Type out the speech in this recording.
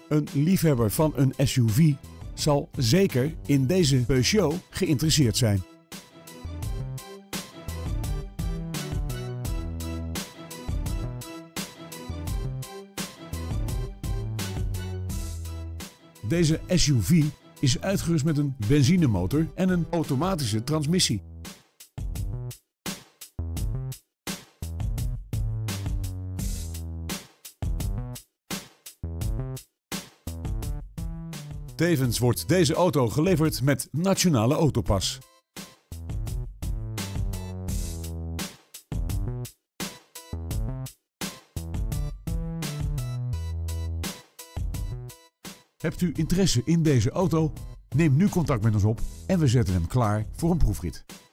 Een liefhebber van een SUV zal zeker in deze Peugeot geïnteresseerd zijn. Deze SUV is uitgerust met een benzinemotor en een automatische transmissie. Tevens wordt deze auto geleverd met Nationale Autopas. Hebt u interesse in deze auto? Neem nu contact met ons op en we zetten hem klaar voor een proefrit.